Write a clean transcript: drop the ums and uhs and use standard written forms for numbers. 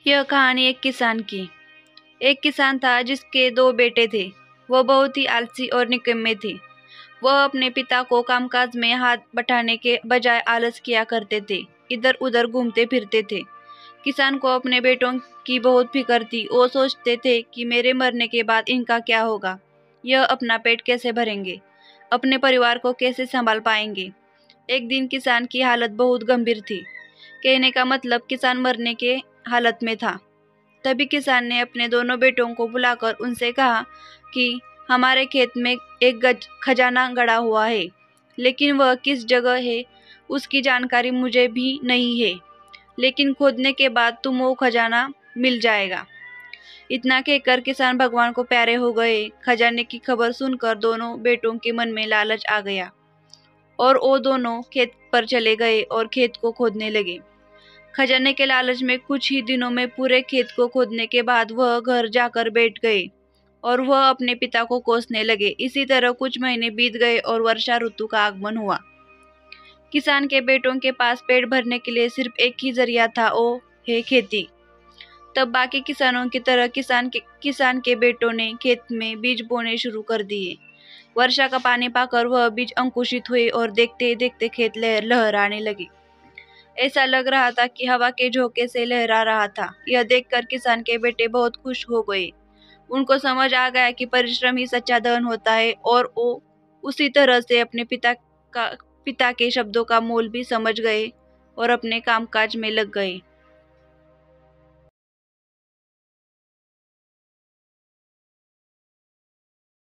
यह कहानी एक किसान की। एक किसान था जिसके 2 बेटे थे। वह बहुत ही आलसी और निकम्मे थे। वह अपने पिता को कामकाज में हाथ बटाने के बजाय आलस किया करते थे, इधर उधर घूमते फिरते थे। किसान को अपने बेटों की बहुत फिक्र थी। वो सोचते थे कि मेरे मरने के बाद इनका क्या होगा, यह अपना पेट कैसे भरेंगे, अपने परिवार को कैसे संभाल पाएंगे। एक दिन किसान की हालत बहुत गंभीर थी। कहने का मतलब किसान मरने के हालत में था। तभी किसान ने अपने दोनों बेटों को बुलाकर उनसे कहा कि हमारे खेत में एक खजाना गड़ा हुआ है, लेकिन वह किस जगह है उसकी जानकारी मुझे भी नहीं है, लेकिन खोदने के बाद तुम वो खजाना मिल जाएगा। इतना कहकर किसान भगवान को प्यारे हो गए। खजाने की खबर सुनकर दोनों बेटों के मन में लालच आ गया और वो दोनों खेत पर चले गए और खेत को खोदने लगे। खजाने के लालच में कुछ ही दिनों में पूरे खेत को खोदने के बाद वह घर जाकर बैठ गए और वह अपने पिता को कोसने लगे। इसी तरह कुछ महीने बीत गए और वर्षा ऋतु का आगमन हुआ। किसान के बेटों के पास पेट भरने के लिए सिर्फ एक ही जरिया था, वो है खेती। तब बाकी किसानों की तरह किसान के बेटों ने खेत में बीज बोने शुरू कर दिए। वर्षा का पानी पाकर वह बीज अंकुशित हुए और देखते देखते खेत लहराने लगे। ऐसा लग रहा था कि हवा के झोंके से लहरा रहा था। यह देखकर किसान के बेटे बहुत खुश हो गए। उनको समझ आ गया कि परिश्रम ही सच्चा धन होता है और वो उसी तरह से अपने पिता के शब्दों का मोल भी समझ गए और अपने कामकाज में लग गए।